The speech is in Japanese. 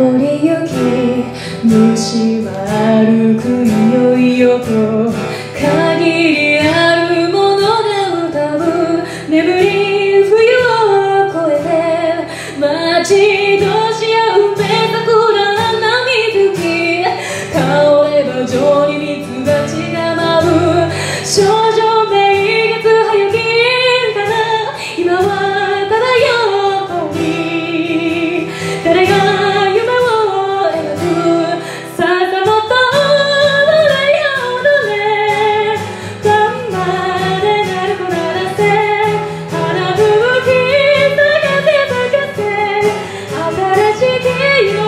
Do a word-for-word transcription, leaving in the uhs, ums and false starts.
登り行き虫は歩くいよいよと限りあるもので歌う眠り冬を越えて待ち遠し合う目桜波吹き倒れば情にミツバチが舞う少女名月早きんだ今はただ横に誰が夢を描くささもと踊れよ踊れ晩まで鳴る子ならせ花吹き咲かせ咲かせ新しき夢